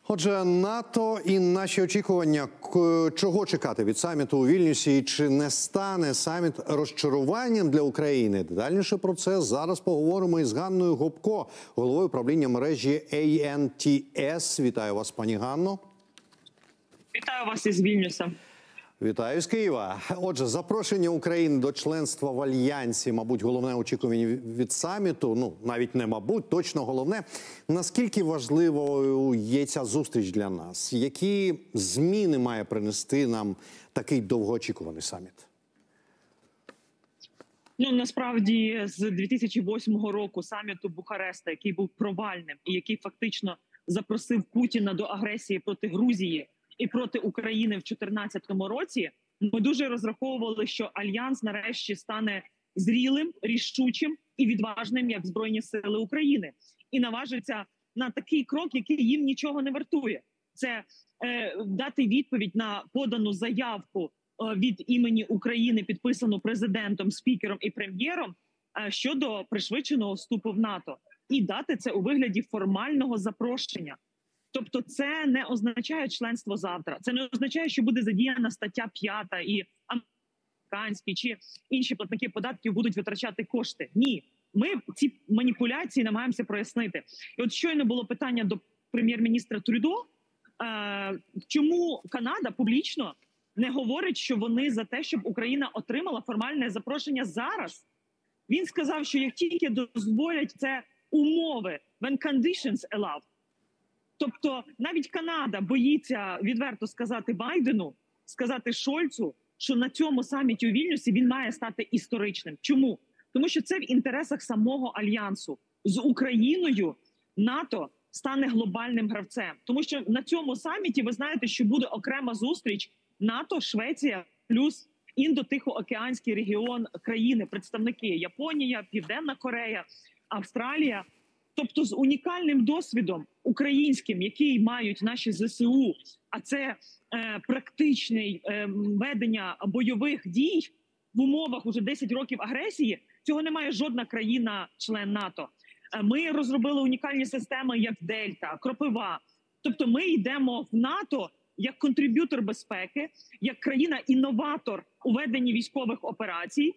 Отже, НАТО і наші очікування, чого чекати від саміту у Вільнюсі, і чи не стане саміт розчаруванням для України? Детальніше про це зараз поговоримо із Ганною Гопко, головою правління мережі ANTS. Вітаю вас, пані Ганно. Вітаю вас із Вільнюса. Вітаю з Києва. Отже, запрошення України до членства в Альянсі, мабуть, головне очікування від саміту. Ну, навіть не мабуть, точно головне. Наскільки важливою є ця зустріч для нас? Які зміни має принести нам такий довгоочікуваний саміт? Ну, насправді, з 2008 року саміту Бухареста, який був провальним і який фактично запросив Путіна до агресії проти Грузії і проти України в 2014 році, ми дуже розраховували, що Альянс нарешті стане зрілим, рішучим і відважним, як Збройні сили України. І наважиться на такий крок, який їм нічого не вартує. Це дати відповідь на подану заявку від імені України, підписану президентом, спікером і прем'єром, щодо пришвидшеного вступу в НАТО. І дати це у вигляді формального запрошення. Тобто це не означає членство завтра. Це не означає, що буде задіяна стаття 5 і американські чи інші платники податків будуть витрачати кошти. Ні, ми ці маніпуляції намагаємося прояснити. І от щойно було питання до прем'єр-міністра Трюдо, чому Канада публічно не говорить, що вони за те, щоб Україна отримала формальне запрошення зараз. Він сказав, що як тільки дозволять це умови, when conditions allow. Тобто навіть Канада боїться відверто сказати Байдену, сказати Шольцу, що на цьому саміті у Вільнюсі він має стати історичним. Чому? Тому що це в інтересах самого Альянсу. З Україною НАТО стане глобальним гравцем. Тому що на цьому саміті ви знаєте, що буде окрема зустріч НАТО, Швеція, плюс Індо-Тихоокеанський регіон країни, представники Японія, Південна Корея, Австралія. Тобто з унікальним досвідом українським, який мають наші ЗСУ, а це практичне ведення бойових дій в умовах уже 10 років агресії, цього не має жодна країна-член НАТО. Ми розробили унікальні системи, як Дельта, Кропива. Тобто ми йдемо в НАТО як контриб'ютор безпеки, як країна-інноватор у веденні військових операцій.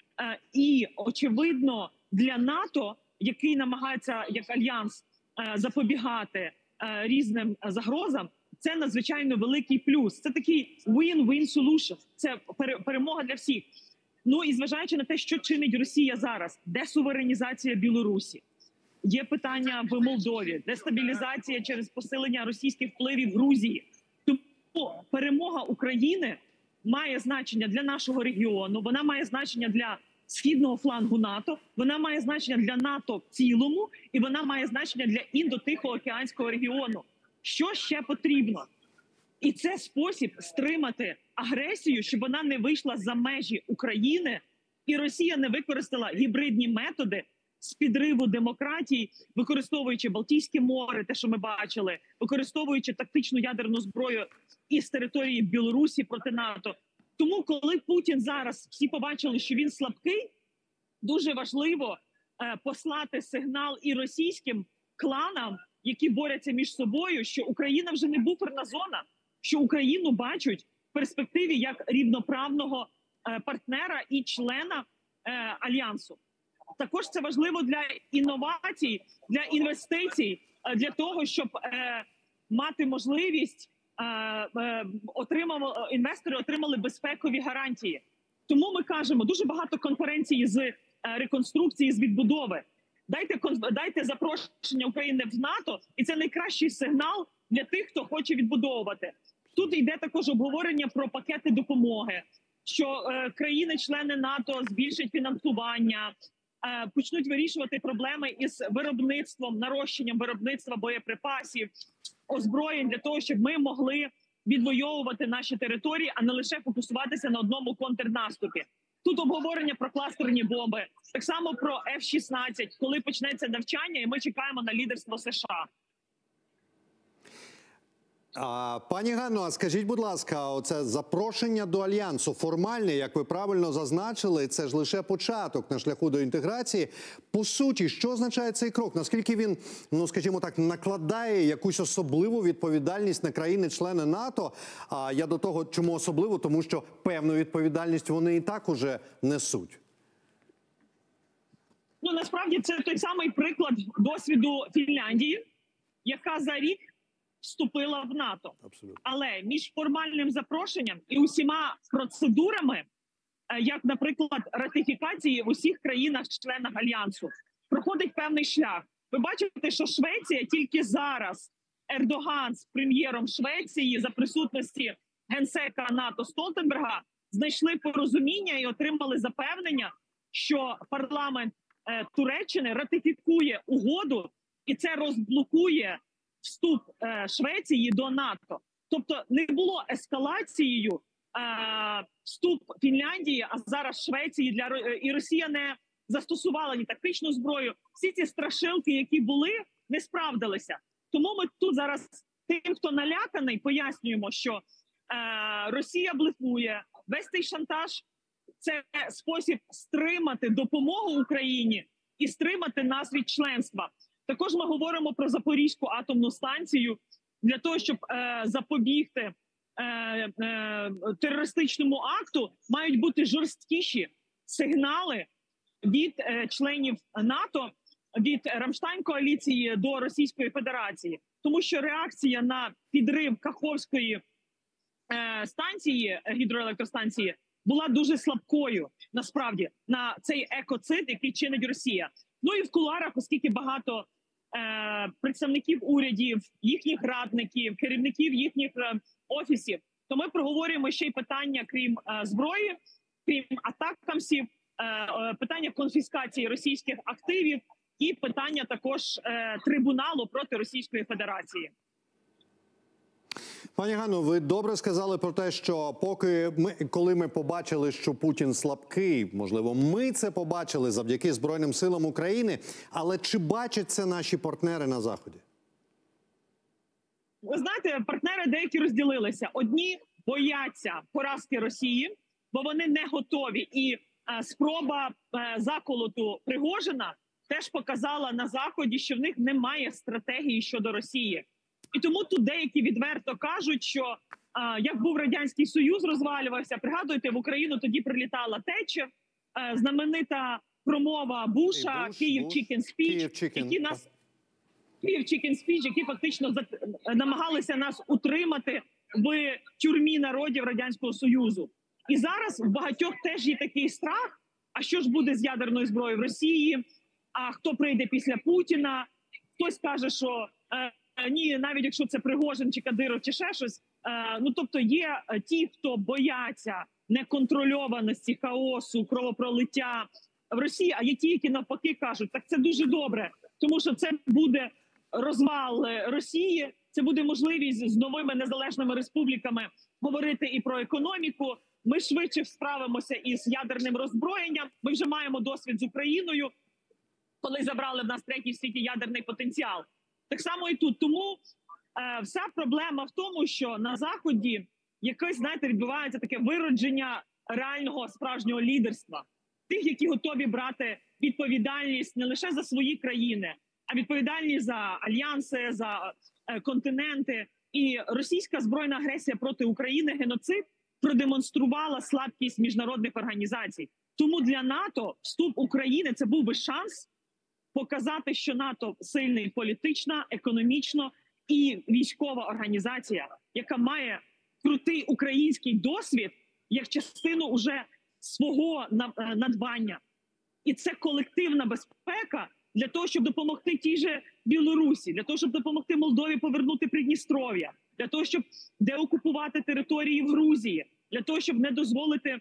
І, очевидно, для НАТО, який намагається, як Альянс, запобігати різним загрозам, це надзвичайно великий плюс. Це такий win-win solution, це перемога для всіх. Ну і зважаючи на те, що чинить Росія зараз, десуверенізація Білорусі, є питання в Молдові, дестабілізація через посилення російських впливів в Грузії. Тому перемога України має значення для нашого регіону, вона має значення для східного флангу НАТО, вона має значення для НАТО в цілому, і вона має значення для Індо-Тихоокеанського регіону. Що ще потрібно? І це спосіб стримати агресію, щоб вона не вийшла за межі України, і Росія не використала гібридні методи з підриву демократії, використовуючи Балтійське море, те, що ми бачили, використовуючи тактичну ядерну зброю із території Білорусі проти НАТО. Тому, коли Путін зараз, всі побачили, що він слабкий, дуже важливо послати сигнал і російським кланам, які борються між собою, що Україна вже не буферна зона, що Україну бачать в перспективі як рівноправного партнера і члена Альянсу. Також це важливо для інновацій, для інвестицій, для того, щоб мати можливість інвестори отримали безпекові гарантії. Тому ми кажемо, дуже багато конференцій з реконструкції, з відбудови. Дайте запрошення України в НАТО, і це найкращий сигнал для тих, хто хоче відбудовувати. Тут йде також обговорення про пакети допомоги, що країни-члени НАТО збільшать фінансування, почнуть вирішувати проблеми із виробництвом, нарощенням виробництва боєприпасів, озброєнь для того, щоб ми могли відвоювати наші території, а не лише фокусуватися на одному контрнаступі. Тут обговорення про кластерні бомби, так само про F-16, коли почнеться навчання, і ми чекаємо на лідерство США. Пані Ганно, а скажіть, будь ласка, оце запрошення до Альянсу формальне, як ви правильно зазначили, це ж лише початок на шляху до інтеграції. По суті, що означає цей крок? Наскільки він, ну скажімо так, накладає якусь особливу відповідальність на країни-члени НАТО? А я до того, чому особливо? Тому що певну відповідальність вони і так уже несуть. Ну, насправді, це той самий приклад досвіду Фінляндії, яка за рік вступила в НАТО. Абсолютно. Але між формальним запрошенням і усіма процедурами, як, наприклад, ратифікації в усіх країнах-членах Альянсу, проходить певний шлях. Ви бачите, що Швеція тільки зараз, Ердоган з прем'єром Швеції за присутності генсека НАТО Столтенберга знайшли порозуміння і отримали запевнення, що парламент Туреччини ратифікує угоду, і це розблокує вступ Швеції до НАТО. Тобто не було ескалацією вступ Фінляндії, а зараз Швеції і Росія не застосувала ні тактичну зброю. Всі ці страшилки, які були, не справдилися. Тому ми тут зараз тим, хто наляканий, пояснюємо, що Росія блефує. Весь цей шантаж – це спосіб стримати допомогу Україні і стримати нас від членства. Також ми говоримо про Запорізьку атомну станцію для того, щоб запобігти терористичному акту, мають бути жорсткіші сигнали від членів НАТО, від Рамштайн-коаліції до Російської Федерації. Тому що реакція на підрив Каховської станції, гідроелектростанції, була дуже слабкою, насправді, на цей екоцид, який чинить Росія. Ну і в кулуарах, оскільки багато представників урядів, їхніх радників, керівників їхніх офісів, то ми проговорюємо ще й питання, крім зброї, крім атакамсів, питання конфіскації російських активів і питання також трибуналу проти Російської Федерації. Пані Ганно, ви добре сказали про те, що коли ми побачили, що Путін слабкий, можливо, ми це побачили завдяки Збройним силам України, але чи бачать це наші партнери на Заході? Ви знаєте, партнери деякі розділилися. Одні бояться поразки Росії, бо вони не готові. І спроба заколоту Пригожина теж показала на Заході, що в них немає стратегії щодо Росії. І тому тут деякі відверто кажуть, що як був Радянський Союз, розвалювався, пригадуєте, в Україну тоді прилітала Тетчер, знаменита промова Буша, Київ Чікен Спіч, які фактично намагалися нас утримати в тюрмі народів Радянського Союзу. І зараз в багатьох теж є такий страх, а що ж буде з ядерною зброєю в Росії, а хто прийде після Путіна, хтось каже, що ні, навіть якщо це Пригожин чи Кадиров чи ще щось. Ну, тобто є ті, хто бояться неконтрольованості, хаосу, кровопролиття в Росії, а є ті, які навпаки кажуть, так це дуже добре, тому що це буде розвал Росії, це буде можливість з новими незалежними республіками говорити і про економіку. Ми швидше справимося із ядерним роззброєнням. Ми вже маємо досвід з Україною, коли забрали в нас третій в світі ядерний потенціал. Так само і тут. Тому вся проблема в тому, що на Заході якось, знаєте, відбувається таке виродження реального справжнього лідерства. Тих, які готові брати відповідальність не лише за свої країни, а відповідальність за альянси, за континенти. І російська збройна агресія проти України, геноцид, продемонструвала слабкість міжнародних організацій. Тому для НАТО вступ України – це був би шанс показати, що НАТО сильний політична, економічно і військова організація, яка має крутий український досвід як частину уже свого надбання. І це колективна безпека для того, щоб допомогти тій же Білорусі, для того, щоб допомогти Молдові повернути Придністров'я, для того, щоб деокупувати території в Грузії, для того, щоб не дозволити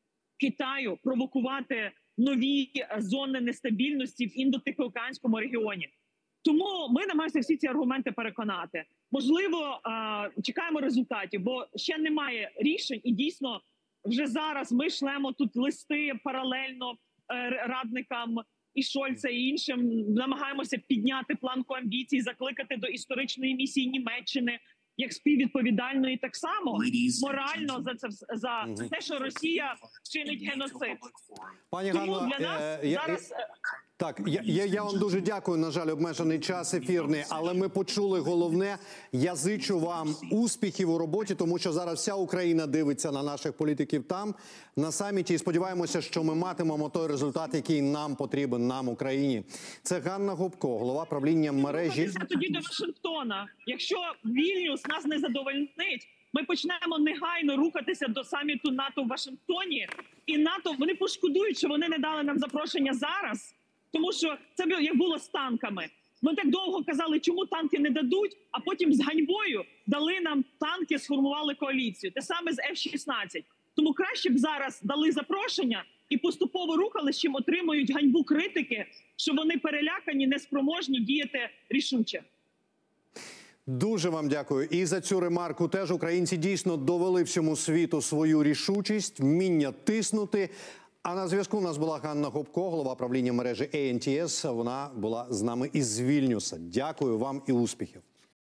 Китаю провокувати нові зони нестабільності в Індо-Тихоокеанському регіоні. Тому ми намагаємося всі ці аргументи переконати. Можливо, чекаємо результатів, бо ще немає рішень. І дійсно, вже зараз ми шлемо тут листи паралельно радникам і Шольца, і іншим. Намагаємося підняти планку амбіцій, закликати до історичної місії Німеччини як співвідповідальної так само морально за те, що Росія вчинить геноцид. Пані Тому Ганно, для нас зараз так, я вам дуже дякую. На жаль, обмежений час ефірний, але ми почули головне. Я зичу вам успіхів у роботі, тому що зараз вся Україна дивиться на наших політиків там, на саміті, і сподіваємося, що ми матимемо той результат, який нам потрібен, нам, Україні. Це Ганна Гопко, голова правління мережі. Рухатися тоді до Вашингтона. Якщо Вільнюс нас не задовольнить, ми почнемо негайно рухатися до саміту НАТО в Вашингтоні. І НАТО, вони пошкодують, що вони не дали нам запрошення зараз. Тому що це як було з танками. Ми так довго казали, чому танки не дадуть, а потім з ганьбою дали нам танки, сформували коаліцію. Те саме з F-16. Тому краще б зараз дали запрошення і поступово рухались, чим отримують ганьбу критики, що вони перелякані, неспроможні діяти рішуче. Дуже вам дякую. І за цю ремарку теж українці дійсно довели всьому світу свою рішучість, вміння тиснути. А на зв'язку у нас була Ганна Гопко, голова правління мережі ANTS. Вона була з нами із Вільнюса. Дякую вам і успіхів.